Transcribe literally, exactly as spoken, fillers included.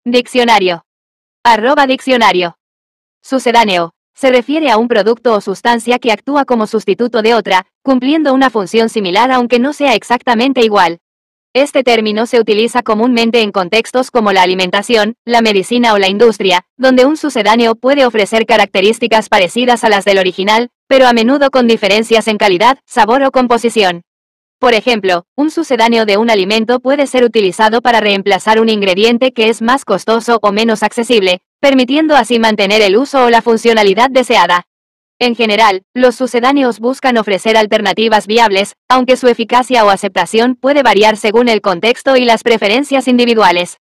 Diccionario. Arroba diccionario. Sucedáneo. Se refiere a un producto o sustancia que actúa como sustituto de otra, cumpliendo una función similar aunque no sea exactamente igual. Este término se utiliza comúnmente en contextos como la alimentación, la medicina o la industria, donde un sucedáneo puede ofrecer características parecidas a las del original, pero a menudo con diferencias en calidad, sabor o composición. Por ejemplo, un sucedáneo de un alimento puede ser utilizado para reemplazar un ingrediente que es más costoso o menos accesible, permitiendo así mantener el uso o la funcionalidad deseada. En general, los sucedáneos buscan ofrecer alternativas viables, aunque su eficacia o aceptación puede variar según el contexto y las preferencias individuales.